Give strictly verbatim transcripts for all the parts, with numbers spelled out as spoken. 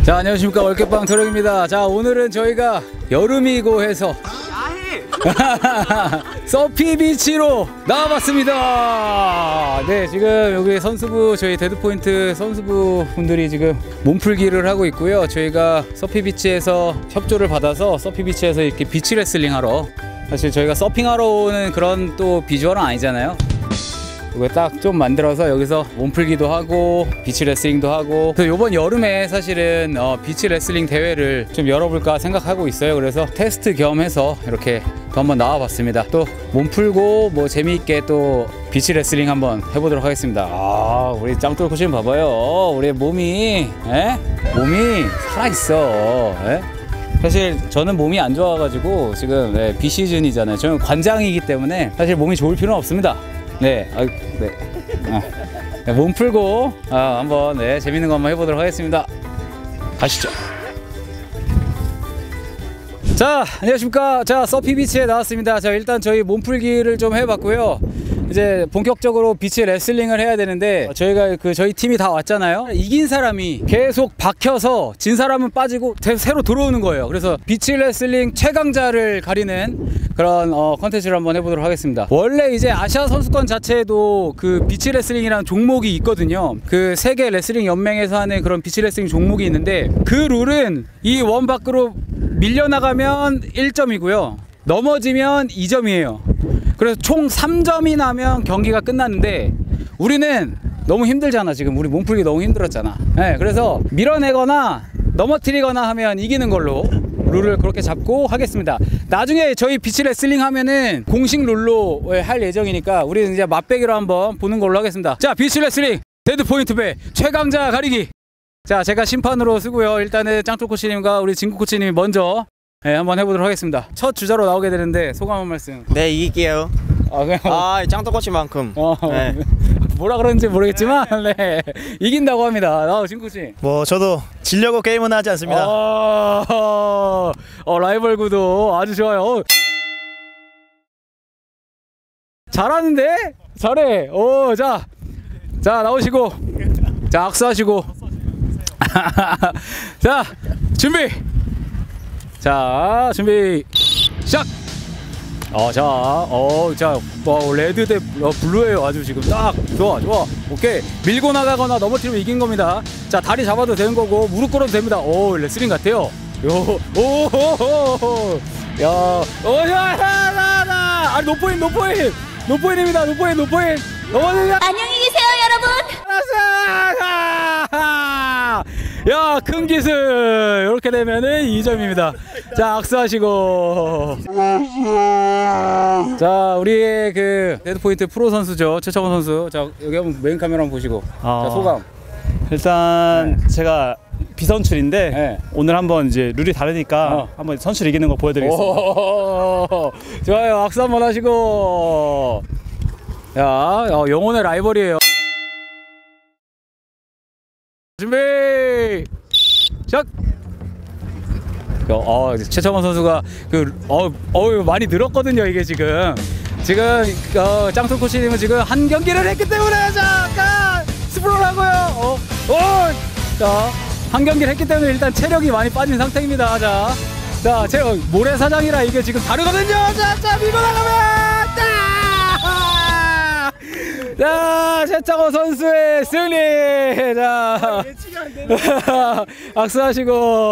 자, 안녕하십니까, 월계빵 도령입니다. 자, 오늘은 저희가 여름이고 해서 서피비치로 나와봤습니다. 네, 지금 여기 선수부, 저희 데드포인트 선수부 분들이 지금 몸풀기를 하고 있고요. 저희가 서피비치에서 협조를 받아서 서피비치에서 이렇게 비치 레슬링 하러, 사실 저희가 서핑하러 오는 그런 또 비주얼은 아니잖아요. 이거 딱 좀 만들어서 여기서 몸풀기도 하고 비치 레슬링도 하고, 그래서 이번 여름에 사실은 어, 비치 레슬링 대회를 좀 열어볼까 생각하고 있어요. 그래서 테스트 겸 해서 이렇게 또 한번 나와봤습니다. 또 몸풀고 뭐 재미있게 또 비치 레슬링 한번 해보도록 하겠습니다. 아, 우리 짱돌 코치님 봐봐요. 우리 몸이 에? 몸이 살아있어. 에? 사실 저는 몸이 안 좋아가지고 지금 네, 비시즌이잖아요. 저는 관장이기 때문에 사실 몸이 좋을 필요는 없습니다. 네, 아, 네. 아, 네, 몸 풀고 아, 한번 네, 재밌는 거 한번 해보도록 하겠습니다. 가시죠. 자, 안녕하십니까. 자, 서피비치에 나왔습니다. 자, 일단 저희 몸풀기를 좀 해봤고요. 이제 본격적으로 비치 레슬링을 해야 되는데, 저희가 그 저희 팀이 다 왔잖아요. 이긴 사람이 계속 박혀서 진 사람은 빠지고 새로 들어오는 거예요. 그래서 비치 레슬링 최강자를 가리는 그런 어, 컨텐츠를 한번 해보도록 하겠습니다. 원래 이제 아시아 선수권 자체에도 그 비치 레슬링이라는 종목이 있거든요. 그 세계 레슬링 연맹에서 하는 그런 비치 레슬링 종목이 있는데, 그 룰은 이 원 밖으로 밀려나가면 일 점이고요 넘어지면 이 점이에요 그래서 총 삼 점이 나면 경기가 끝났는데, 우리는 너무 힘들잖아. 지금 우리 몸풀기 너무 힘들었잖아. 네, 그래서 밀어내거나 넘어뜨리거나 하면 이기는 걸로 룰을 그렇게 잡고 하겠습니다. 나중에 저희 비치 레슬링 하면은 공식 룰로 할 예정이니까 우리는 이제 맛배기로 한번 보는 걸로 하겠습니다. 자, 비치 레슬링 데드포인트 배 최강자 가리기. 자, 제가 심판으로 쓰고요. 일단은 짱돌 코치님과 우리 진구 코치님이 먼저 네, 한번 해보도록 하겠습니다. 첫 주자로 나오게 되는데 소감 한 말씀. 네, 이길게요. 아, 그냥 아, 짱돌 코치만큼. 어, 네. 뭐라 그러는지 모르겠지만 네, 이긴다고 합니다. 아, 진구 코치. 뭐 저도 지려고 게임은 하지 않습니다. 어, 어, 라이벌 구도 아주 좋아요. 어. 잘하는데? 잘해. 오, 자, 자 나오시고, 자 악수하시고, 자 준비. 자, 준비 시작. 어, 자, 어, 자, 어, 레드 대 어, 블루예요. 아주 지금 딱 좋아, 좋아. 오케이. 밀고 나가거나 넘어뜨리면 이긴 겁니다. 자, 다리 잡아도 되는 거고 무릎 꿇어도 됩니다. 오, 레슬링 같아요. 요, 오, 호, 야, 어, 야, 야, 야, 야. 아, 노포인, 노포인, 노포인입니다. 노포인, 노포인. 넘어집니다. 안녕히 계세요, 여러분. 야, 큰 기술. 이렇게 되면은 이 점입니다. 자, 악수하시고. 자, 우리의 그 데드포인트 프로 선수죠, 최창원 선수. 자, 여기 한번 메인 카메라 한번 보시고. 어, 자, 소감. 일단 네. 제가 비선출인데 네. 오늘 한번 이제 룰이 다르니까 어. 한번 선출 이기는 거 보여드리겠습니다. 좋아요. 악수 한번 하시고. 야, 어, 영혼의 라이벌이에요. 준비 시작. 어, 최창원 선수가 그 어, 어 많이 늘었거든요. 이게 지금 지금 어, 짱돌 코치님은 지금 한 경기를 했기 때문에 잠깐 스프롤하고요. 어, 어, 자, 한 경기를 했기 때문에 일단 체력이 많이 빠진 상태입니다. 자, 자, 체력 모래사장이라 이게 지금 다르거든요. 자, 자, 밀고 나가면 자, 자, 최창원 선수의 승리. 자, 악수하시고.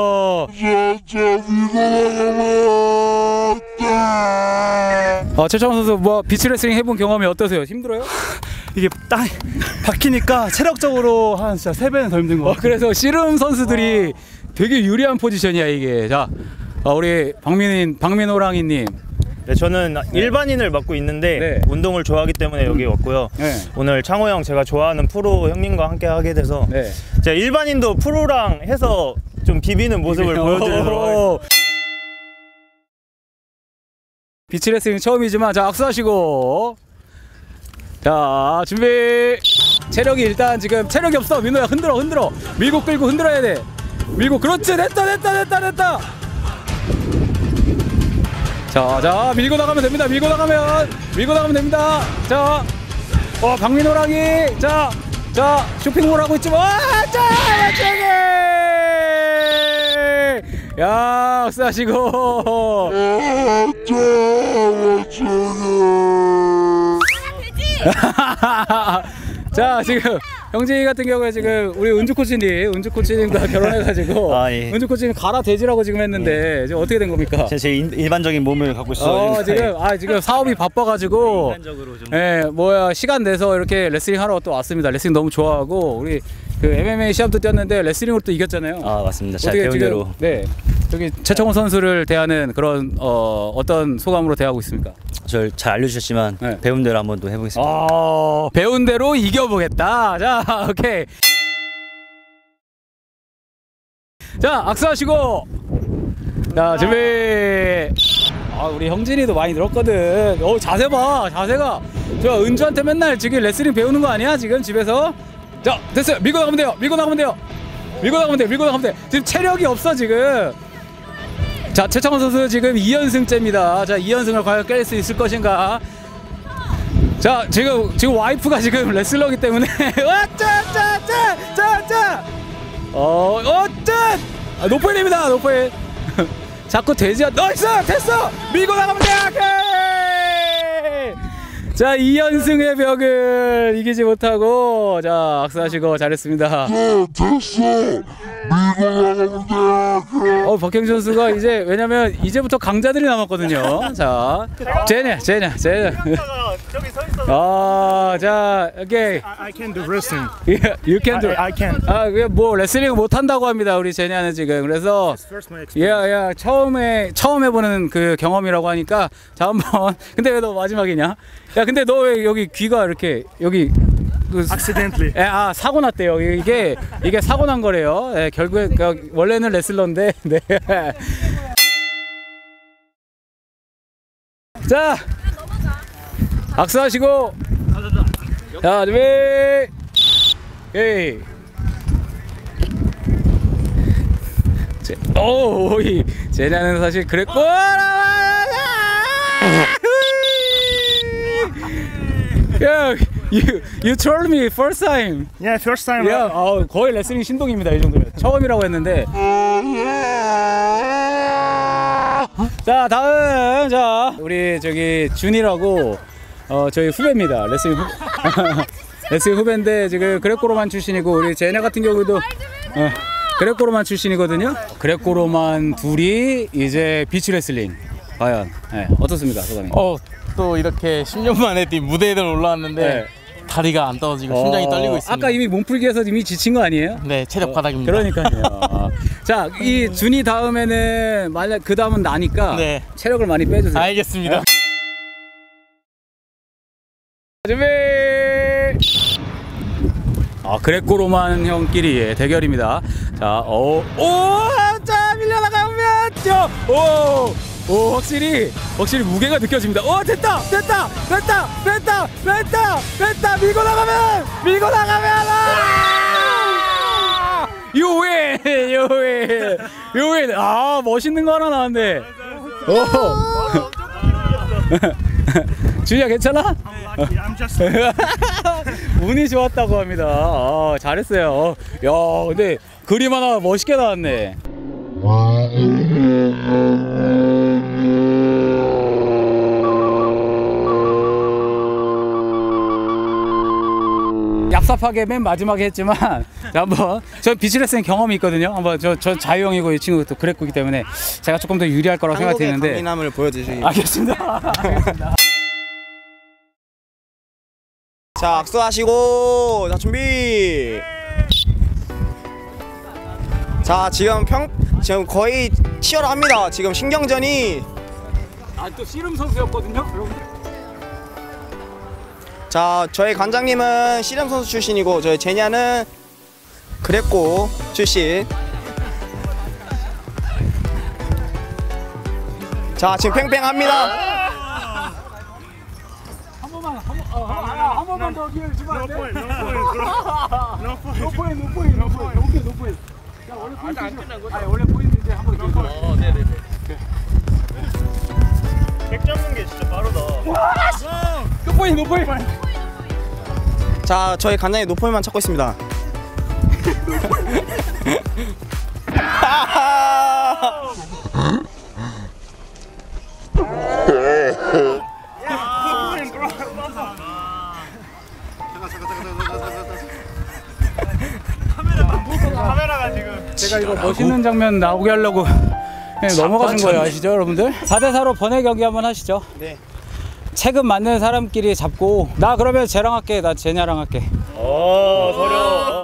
어, 최창원 선수 뭐 비치 레슬링 해본 경험이 어떠세요? 힘들어요? 이게 딱 박히니까 체력적으로 한 진짜 세 배는 더 힘든 것 같아요. 어, 그래서 씨름 선수들이 되게 유리한 포지션이야 이게. 자, 어, 우리 박민인 박민호랑이님. 네, 저는 일반인을 맡고 있는데 네. 운동을 좋아하기 때문에 여기 왔고요. 네. 오늘 창호 형, 제가 좋아하는 프로 형님과 함께 하게 돼서 네. 제가 일반인도 프로랑 해서 좀 비비는 모습을 보여드리도록 하겠습니다. 비치 레슬링 처음이지만 자, 악수하시고. 자, 준비. 체력이 일단 지금 체력이 없어. 민호야, 흔들어 흔들어 밀고 끌고 흔들어야 돼. 밀고, 그렇지. 됐다 됐다 됐다 됐다. 자, 자, 밀고 나가면 됩니다. 밀고 나가면 밀고 나가면 됩니다. 자, 어, 박민호랑이. 자, 자, 쇼핑몰 하고 있지만, 와, 자, 맞추기. 야, 악수하시고. 자, 지금 형진이 같은 경우에 지금 우리 은주 코치님, 은주 코치님과 결혼해가지고 아, 예. 은주 코치님 가라 돼지라고 지금 했는데 예. 지금 어떻게 된 겁니까? 제, 제 일반적인 몸을 갖고 있어요. 어, 지금 아 지금 사업이 바빠가지고 일반적으로 좀. 예, 뭐야 시간 내서 이렇게 레슬링 하러 또 왔습니다. 레슬링 너무 좋아하고 우리 그 엠엠에이 시합도 뛰었는데 레슬링으로 또 이겼잖아요. 아 맞습니다. 잘 배운 대로. 네, 저기 최창호 선수를 대하는 그런 어, 어떤 소감으로 대하고 있습니까? 절 잘 알려주셨지만 네. 배운 대로 한번 또 해보겠습니다. 어, 배운 대로 이겨보겠다. 자, 오케이. 자, 악수하시고. 자, 준비. 아, 우리 형진이도 많이 늘었거든. 어, 자세 봐, 자세가. 저 은주한테 맨날 지금 레슬링 배우는 거 아니야? 지금 집에서. 자, 됐어요. 밀고 나가면 돼요. 밀고 나가면 돼요. 밀고 나가면 돼요. 밀고 나가면 돼. 지금 체력이 없어 지금. 자, 최창원 선수 지금 이 연승째입니다. 자, 이 연승을 과연 깰 수 있을 것인가? 자, 지금 지금 와이프가 지금 레슬러기 때문에 짜짜짜짜짜 어, 어짠! 아, 높아야 됩니다. 높아야. 자꾸 돼지야. 나이스! 됐어! 밀고 나가면 돼. 자, 이 연승의 벽을 이기지 못하고 자, 악수하시고 잘했습니다. 네, 됐어. 밀고 나가면 돼. 어, 박형준 선수가 이제 왜냐면 이제부터 강자들이 남았거든요. 자, 제냐, 제냐, 제냐. 저기 서 있어. 아, 자, 오케이. I can do wrestling. Yeah, you can do. I, I can. 아, 그게 뭐 레슬링 못 한다고 합니다. 우리 제냐는 지금. 그래서 예, 예, 처음에 처음 해보는 그 경험이라고 하니까 자 한번. 근데 왜 너 마지막이냐? 야, 근데 너 왜 여기 귀가 이렇게 여기 그 accidentally. 예, 아, 사고 났대요. 이게 이게 사고 난 거래요. 예, 결국에 그, 원래는 레슬러인데. 네. 자, 악수하시고. 자, 준비. 에이. 제, 오, 이 제냐는 사실 그랬고. 야, you you told me first time. Yeah, first time. 야, 어, 거의 레슬링 신동입니다. 이 정도면 처음이라고 했는데. 자, 다음 자 우리 저기 준이라고 어 저희 후배입니다. 레슬링 후 레슬링 후배인데 지금 그레코로만 출신이고 우리 제냐 같은 경우도 어, 그레코로만 출신이거든요. 그레코로만 둘이 이제 비치 레슬링 과연 네, 어떻습니까, 소감이? 어, 또 이렇게 십 년 만에 무대에 올라왔는데 네. 다리가 안 떨어지고 어, 심장이 떨리고 있습니다. 아까 이미 몸풀기에서 이미 지친 거 아니에요? 네, 체력 바닥입니다. 그러니까요. 자, 이 준이 다음에는 만약 그 다음은 나니까 네. 체력을 많이 빼주세요. 알겠습니다. 네. 준비. 아, 그레코로만 형끼리의 대결입니다. 자, 오, 오, 자 밀려나가면, 오. 오, 확실히 확실히 무게가 느껴집니다. 오, 됐다 됐다 됐다 됐다 됐다 됐다 밀고 나가면 밀고 나가면 아! 유윈 유윈 유윈. 아, 멋있는 거 하나 나왔네. 오. 준이야, 괜찮아? 운이 좋았다고 합니다. 아, 잘했어요. 야, 근데 그림 하나 멋있게 나왔네. 얍삽하게 맨 마지막에 했지만 자, 한번 전 비치레슬링 경험이 있거든요. 한번 저, 저 자유형이고 이 친구도 또 그랬기 때문에 제가 조금 더 유리할 거라고 생각했는데 강인함을 보여주시기. 알겠습니다. 알겠습니다. 자, 악수하시고 자 준비. 자, 지금 평 지금 거의 치열합니다. 지금 신경전이. 아, 또 씨름 선수였거든요, 여러분. 자, 저희 관장님은 씨름 선수 출신이고 저희 제냐는 그랬고 출신. 자, 지금 팽팽합니다. 한 번만, 한 번, 어, 한, 한 번만 더 기회를 주면 안 돼? 노포인, 노포인, 노포인, 노포인, 오케이, 노포인. 야, 원래 포인트 안 끝난 거죠? 아니, 원래 포인트 이제 한 번 기회. 어, 네네네. 백 잡는 게 진짜 빠르다. 노포인, 노포인. 자, 저희 관장님 노포인만 찾고 있습니다. 카메라가 지금 제가 이거 멋있는 장면 나오게 하려고 그냥 넘어가신 거예요, 아시죠, 여러분들? 사 대 사로 번외 경기 한번 하시죠. 네. 체급 맞는 사람끼리 잡고 나 그러면 쟤랑 할게, 나 제냐랑 할게. 오, 서려.